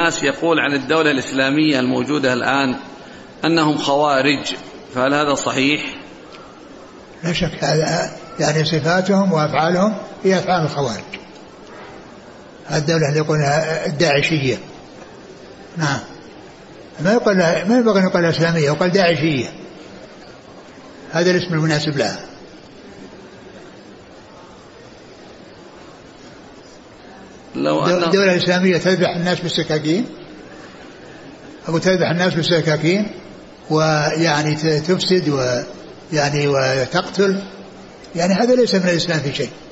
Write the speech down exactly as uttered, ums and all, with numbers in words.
الناس يقول عن الدولة الإسلامية الموجودة الآن أنهم خوارج، فهل هذا صحيح؟ لا شك، هذا يعني صفاتهم وأفعالهم هي أفعال الخوارج. الدولة اللي يقولها الداعشية، نعم، ما يقول ما يبغى أن يقول إسلامية، يقول داعشية، هذا الاسم المناسب لها. لو أن الدولة الإسلامية تذبح الناس بالسكاكين، أو تذبح الناس بالسكاكين ويعني تفسد ويعني وتقتل، يعني هذا ليس من الإسلام في شيء.